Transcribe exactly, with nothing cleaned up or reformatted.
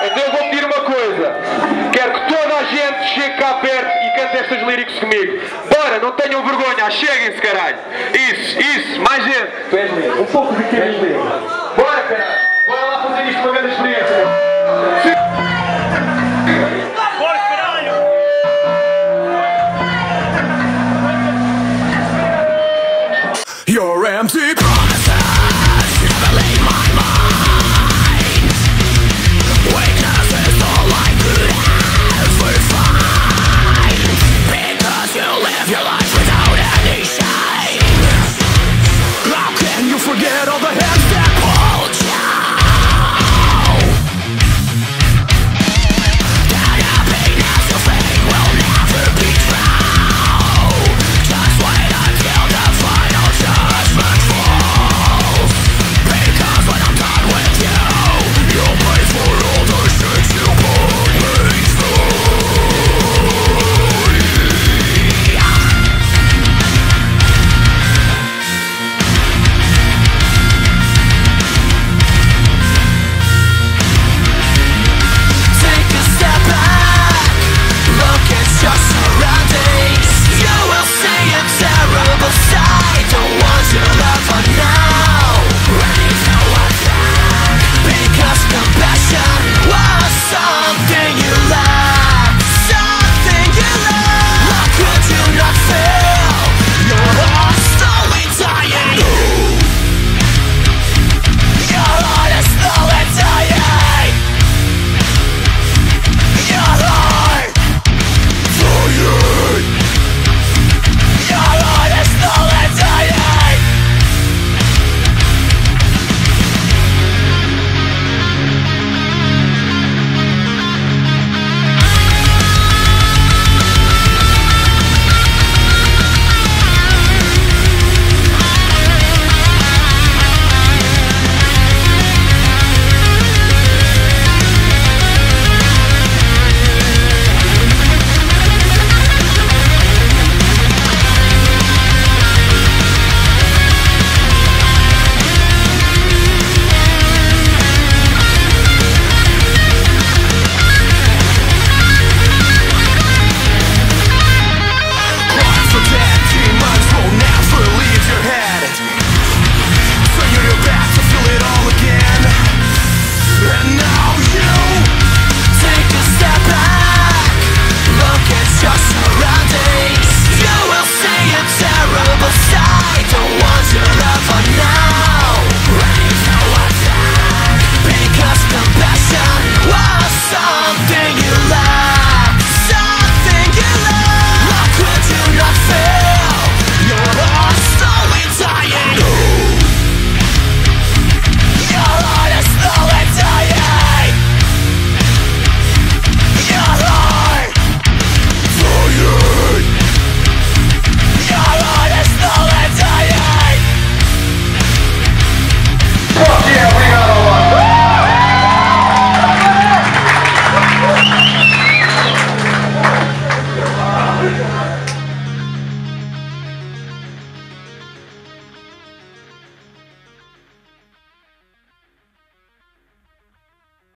Então eu vou pedir uma coisa. Quero que toda a gente chegue cá perto e cante estas líricas comigo. Bora, não tenham vergonha, cheguem-se, caralho. Isso, isso, mais gente. Tu és lindo. Um pouco de que és lindo. Bora, caralho. Bora lá fazer isto uma grande experiência.